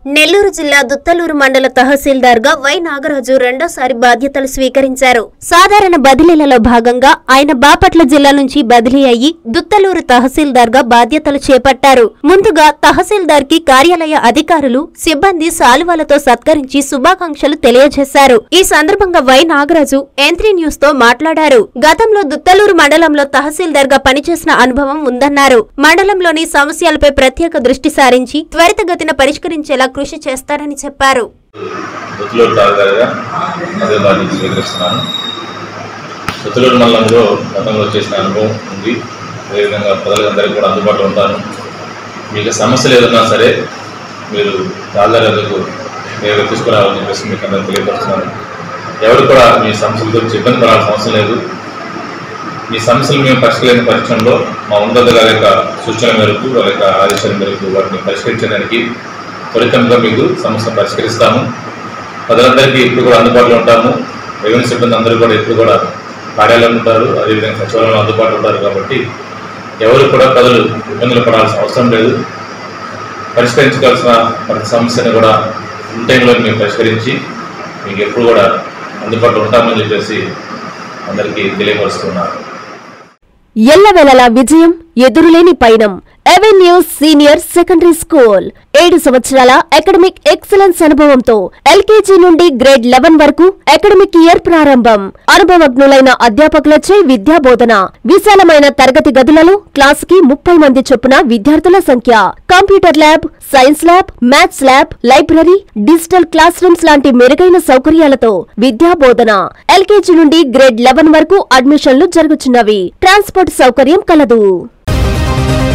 నెల్లూరు జిల్లా దుత్తలూరు మండల తహసీల్దార్గా వై నాగరాజు రెండోసారి బాధ్యతలు స్వీకరించారు. సాధారణ బదిలీలలో భాగంగా ఆయన బాపట్ల జిల్లా నుంచి బదిలీ అయ్యి దుత్తలూరు తహసీల్దార్గా బాధ్యతలు చేపట్టారు. ముందుగా తహసీల్దార్ కి కార్యాలయ అధికారులు, సిబ్బంది శాలువాలతో సత్కరించి శుభాకాంక్షలు తెలియజేశారు. ఈ సందర్భంగా వై నాగరాజు N3 న్యూస్ తో మాట్లాడారు. గతంలో దుత్తలూరు మండలంలో తహసీల్దార్గా పనిచేసిన అనుభవం ఉందన్నారు. మండలంలోని సమస్యలపై ప్రత్యేక దృష్టి సారించి త్వరితగతిన పరిష్కరించేలా కృషి చేస్తారని చెప్పారు. దుత్తలూరు మండలంలో గతంలో చేసిన అనుభవం ఉంది. అదేవిధంగా ప్రజలందరికీ కూడా అందుబాటులో ఉంటాను. మీకు సమస్యలు ఏదన్నా సరే మీరు తహసీల్దార్లకు నేరుగా తీసుకురావాలని చెప్పేసి మీకు అందరూ తెలియపరుస్తున్నాను. ఎవరు కూడా మీ సమస్యల గురించి ఇబ్బంది పడాల్సిన అవసరం లేదు. మీ సమస్యలు మేము పరిష్కరించిన పరీక్షలో మా ఉన్నతాధికారుల యొక్క సూచనల మేరకు, వాళ్ళ యొక్క ఆదేశాల మేరకు వాటిని పరిష్కరించడానికి త్వరితంగా మీకు సమస్యను పరిష్కరిస్తాము. ప్రజలందరికీ ఇప్పుడు కూడా అందుబాటులో ఉంటాము. రెవెన్యూ సిబ్బంది అందరూ కూడా ఇప్పుడు కూడా కార్యాలయంలో ఉంటారు, అదేవిధంగా సచివాలయంలో అందుబాటులో ఉంటారు. కాబట్టి ఎవరు కూడా ప్రజలు ఇబ్బందులు పడాల్సిన అవసరం లేదు. పరిష్కరించుకోవాల్సిన ప్రతి సమస్యను కూడా ఇన్ టైంలో మేము పరిష్కరించి మీకు ఎప్పుడు కూడా అందుబాటులో ఉంటామని చెప్పేసి అందరికీ తెలియపరుస్తున్నారు. ఎల్లవేళలా విజయం, ఎదురులేని పయనం. అవెన్యూస్ సీనియర్ సెకండరీ స్కూల్ 7 సంవత్సరాల అకాడమిక్ ఎక్సలెన్స్ అనుభవంతో ఎల్కేజీ నుండి గ్రేడ్ 11 వరకు అకాడమిక్ ఇయర్ ప్రారంభం. అనుభవజ్ఞులైన అధ్యాపకులచే విద్యాబోధన. విశాలమైన తరగతి గదులలో క్లాసుకి 30 మంది చొప్పున విద్యార్థుల సంఖ్య. Computer lab, science lab, maths lab, library, digital class rooms లాంటి మెరుగైన సౌకర్యాలతో విద్యాబోధన. ఎల్కేజీ నుండి గ్రేడ్ 11 వరకు అడ్మిషన్లు జరుగుతున్నవి. ట్రాన్స్పోర్ట్ సౌకర్యం కలదు.